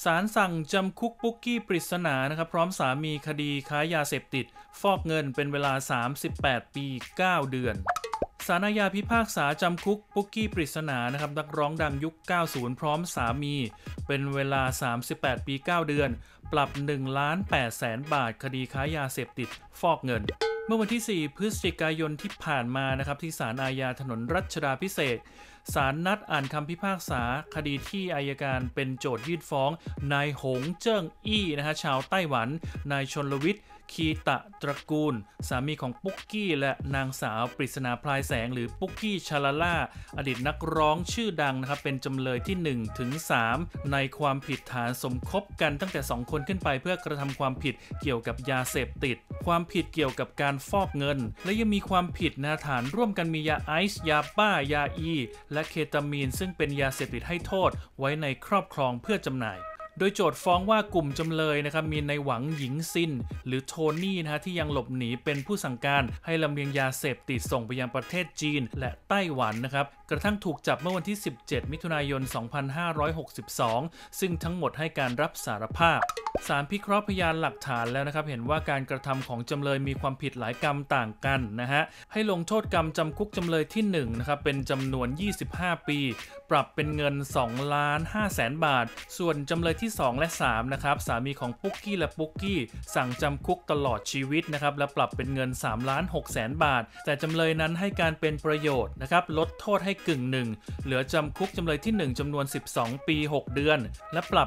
ศาลสั่งจำคุกปุ๊กกี้ปริศนานะครับพร้อมสามีคดีค้ายาเสพติดฟอกเงินเป็นเวลา38 ปี 9 เดือนศาลอาญาพิพากษาจำคุกปุ๊กกี้ปริศนานะครับนักร้องดังยุค 90 พร้อมสามีเป็นเวลา38 ปี 9 เดือนปรับ 1,800,000 บาทคดีค้ายาเสพติดฟอกเงินเมื่อวันที่ 4 พฤศจิกายนที่ผ่านมานะครับที่ศาลอาญาถนนรัชดาภิเษกศาลนัดอ่านคำพิพากษาคดีที่อัยการเป็นโจทยื่นฟ้องนายหงเจิ้งอี้ชาวไต้หวันนายชลวิทย์คีตะตระกูลสามีของปุ๊กกี้และนางสาวปริศนาพลายแสงหรือปุ๊กกี้ชลาล่าอดีตนักร้องชื่อดังนะครับเป็นจำเลยที่1ถึง3ในความผิดฐานสมคบกันตั้งแต่2คนขึ้นไปเพื่อกระทำความผิดเกี่ยวกับยาเสพติดความผิดเกี่ยวกับการฟอกเงินและยังมีความผิดฐานร่วมกันมียาไอซ์ยาบ้ายาอีและเคตามีนซึ่งเป็นยาเสพติดให้โทษไว้ในครอบครองเพื่อจำหน่ายโดยโจทก์ฟ้องว่ากลุ่มจำเลยนะครับมีในหวังหญิงซินหรือโทนี่ที่ยังหลบหนีเป็นผู้สั่งการให้ลำเลียงยาเสพติดส่งไปยังประเทศจีนและไต้หวันนะครับกระทั่งถูกจับเมื่อวันที่17 มิถุนายน 2562 ซึ่งทั้งหมดให้การรับสารภาพศาลพิเคราะห์พยานหลักฐานแล้วนะครับเห็นว่าการกระทำของจำเลยมีความผิดหลายกรรมต่างกันให้ลงโทษกรรมจำคุกจำเลยที่1นะครับเป็นจำนวน25 ปีปรับเป็นเงิน 2,500,000 บาทส่วนจำเลยที่2และ3นะครับสามีของปุ๊กกี้และปุ๊กกี้สั่งจำคุกตลอดชีวิตนะครับและปรับเป็นเงิน 3,600,000 บาทแต่จำเลยนั้นให้การเป็นประโยชน์นะครับลดโทษให้กึ่งหนึ่งเหลือจำคุกจำเลยที่1จำนวน12 ปี 6 เดือนและปรับ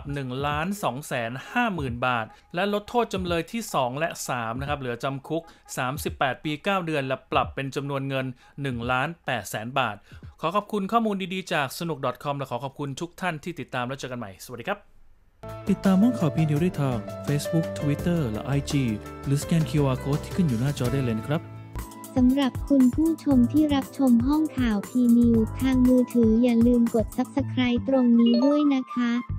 1,250,000 บาทและลดโทษจำเลยที่2และ3นะครับเหลือจำคุก38 ปี 9 เดือนและปรับเป็นจำนวนเงิน 1,800,000 บาทขอขอบคุณข้อมูลดีๆจากสนุก .com และขอขอบคุณทุกท่านที่ติดตามแล้วเจอกันใหม่สวัสดีครับติดตามห้องข่าวพีนิวได้ทาง Facebook Twitter และ IG หรือสแกน QR Code ที่ขึ้นอยู่หน้าจอได้เลยนะครับสำหรับคุณผู้ชมที่รับชมห้องข่าวพีนิวทางมือถืออย่าลืมกด Subscribe ตรงนี้ด้วยนะคะ